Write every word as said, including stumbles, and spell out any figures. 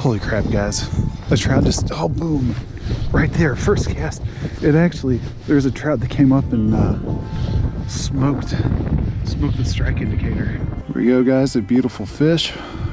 Holy crap, guys. A trout just, oh, boom. Right there, first cast. It actually, there's a trout that came up and uh, smoked, smoked the strike indicator. Here we go, guys, a beautiful fish.